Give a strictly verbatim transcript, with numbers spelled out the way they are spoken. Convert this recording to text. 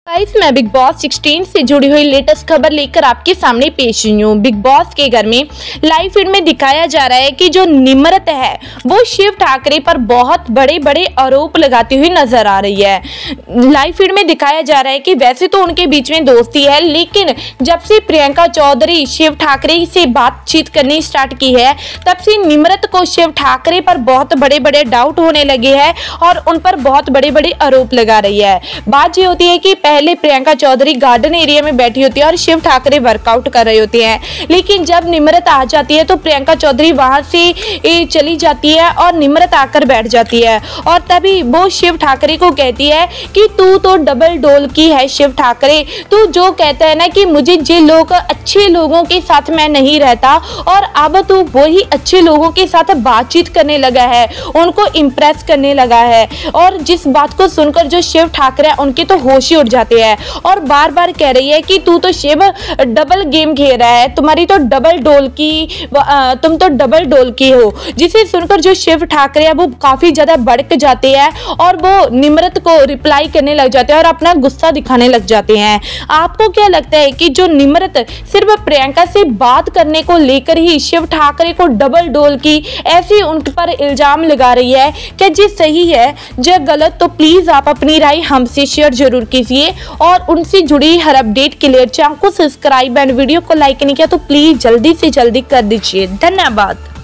Guys मैं big boss सोलह से जुड़ी हुई लेटेस्ट खबर लेकर आपके सामने पेश हुई हूँ। बिग बॉस के घर में लाइव फीड में दिखाया जा रहा है कि जो निम्रत है वो शिव ठाकरे पर बहुत बड़े बड़े आरोप लगाती हुई नजर आ रही है। लाइव फीड में दिखाया जा रहा है कि वैसे तो उनके बीच में दोस्ती है, लेकिन जब से प्रियंका चौधरी शिव ठाकरे से बातचीत करनी स्टार्ट की है तब से निम्रत को शिव ठाकरे पर बहुत बड़े बड़े डाउट होने लगे हैं और उन पर बहुत बड़े बड़े आरोप लगा रही है। बात ये होती है कि पहले प्रियंका चौधरी गार्डन एरिया में बैठी होती है और शिव ठाकरे वर्कआउट कर रहे होते हैं, लेकिन जब निम्रत आ जाती है तो प्रियंका चौधरी वहां से चली जाती है और निम्रत आकर बैठ जाती है और तभी वो शिव ठाकरे को कहती है कि तू तो डबल डोल की है शिव ठाकरे, तू जो कहता है ना कि मुझे जिन लोग अच्छे लोगों के साथ मैं नहीं रहता और अब तू वही अच्छे लोगों के साथ बातचीत करने लगा है, उनको इम्प्रेस करने लगा है। और जिस बात को सुनकर जो शिव ठाकरे उनके तो होश ही उड़ जाते हैं और बार बार कह रही है कि तू तो शिव डबल गेम खेल रहा है, तुम्हारी तो डबल डोल की, तुम तो डबल डोल की हो। जिसे सुनकर जो शिव ठाकरे है वो काफी ज्यादा भड़क जाते हैं और वो निम्रत को रिप्लाई करने लग जाते हैं और अपना गुस्सा दिखाने लग जाते हैं। आपको क्या लगता है कि जो निम्रत सिर्फ प्रियंका से बात करने को लेकर ही शिव ठाकरे को डबल डोल की ऐसे उन पर इल्जाम लगा रही है, क्या जी सही है या गलत? तो प्लीज आप अपनी राय हमसे शेयर जरूर कीजिए और उनसे जुड़ी हर अपडेट के लिए चैनल को सब्सक्राइब एंड वीडियो को लाइक नहीं किया तो प्लीज जल्दी से जल्दी कर दीजिए। धन्यवाद।